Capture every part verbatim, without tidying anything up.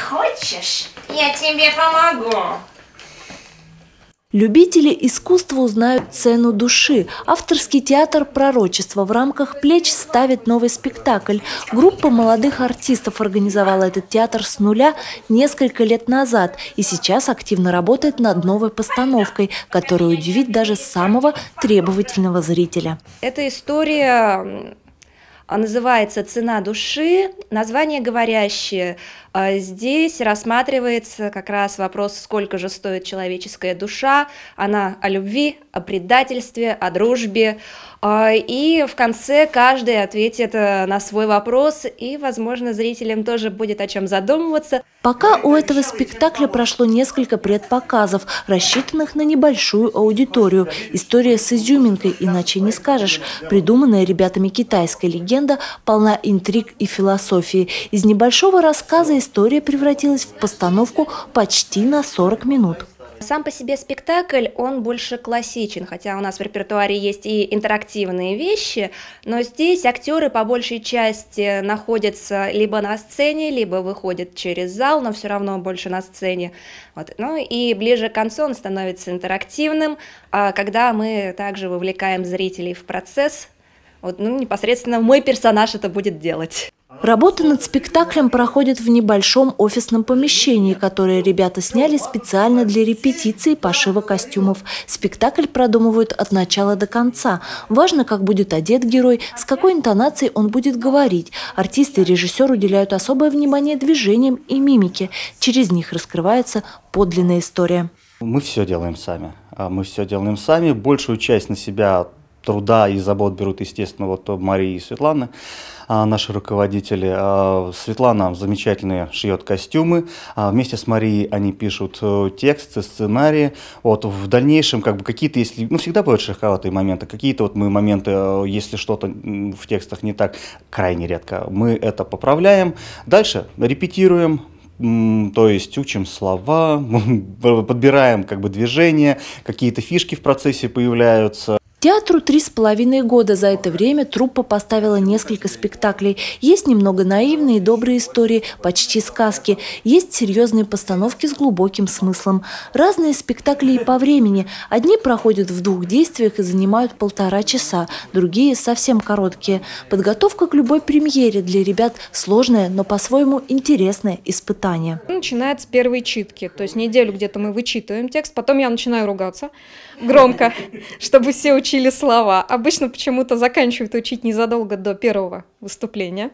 Хочешь, я тебе помогу? Любители искусства узнают цену души. Авторский театр «Пророчество» в рамках «Плеч» ставит новый спектакль. Группа молодых артистов организовала этот театр с нуля несколько лет назад и сейчас активно работает над новой постановкой, которая удивит даже самого требовательного зрителя. Эта история называется «Цена души», название говорящее. Здесь рассматривается как раз вопрос, сколько же стоит человеческая душа. Она о любви, о предательстве, о дружбе. И в конце каждый ответит на свой вопрос, и, возможно, зрителям тоже будет о чем задумываться. Пока у этого спектакля прошло несколько предпоказов, рассчитанных на небольшую аудиторию. История с изюминкой, иначе не скажешь. Придуманная ребятами китайская легенда полна интриг и философии. Из небольшого рассказа история превратилась в постановку почти на сорок минут. Сам по себе спектакль, он больше классичен, хотя у нас в репертуаре есть и интерактивные вещи, но здесь актеры по большей части находятся либо на сцене, либо выходят через зал, но все равно больше на сцене. Вот. Ну и ближе к концу он становится интерактивным, когда мы также вовлекаем зрителей в процесс. Вот, ну, непосредственно мой персонаж это будет делать. Работа над спектаклем проходит в небольшом офисном помещении, которое ребята сняли специально для репетиции пошива костюмов. Спектакль продумывают от начала до конца. Важно, как будет одет герой, с какой интонацией он будет говорить. Артисты и режиссер уделяют особое внимание движениям и мимике. Через них раскрывается подлинная история. Мы все делаем сами. Мы все делаем сами. Большую часть на себя труда и забот берут, естественно, вот Мария и Светлана, наши руководители. Светлана замечательно шьет костюмы, вместе с Марией они пишут тексты, сценарии. Вот в дальнейшем, как бы какие-то, если, ну, всегда бывают шероховатые моменты, какие-то вот мы моменты, если что-то в текстах не так, крайне редко, мы это поправляем. Дальше репетируем. То есть учим слова, подбираем как бы движения, какие-то фишки в процессе появляются. Театру три с половиной года. За это время труппа поставила несколько спектаклей. Есть немного наивные и добрые истории, почти сказки. Есть серьезные постановки с глубоким смыслом. Разные спектакли и по времени. Одни проходят в двух действиях и занимают полтора часа, другие совсем короткие. Подготовка к любой премьере для ребят сложное, но по-своему интересное испытание. Начинается с первой читки. То есть неделю где-то мы вычитываем текст, потом я начинаю ругаться громко, чтобы все учили слова. Обычно почему-то заканчивают учить незадолго до первого выступления.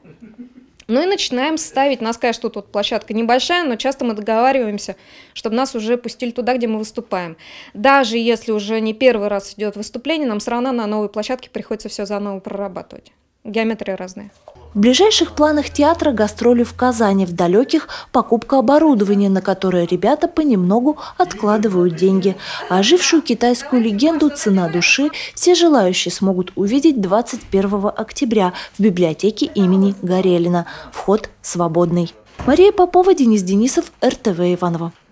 Ну и начинаем ставить. Нас, конечно, тут вот площадка небольшая, но часто мы договариваемся, чтобы нас уже пустили туда, где мы выступаем. Даже если уже не первый раз идет выступление, нам все равно на новой площадке приходится все заново прорабатывать. Геометрия разная. В ближайших планах театра гастроли в Казани, в далеких – покупка оборудования, на которое ребята понемногу откладывают деньги. А ожившую китайскую легенду «Цена души» все желающие смогут увидеть двадцать первого октября в библиотеке имени Горелина. Вход свободный. Мария Попова, Денис Денисов, эр тэ вэ Иваново.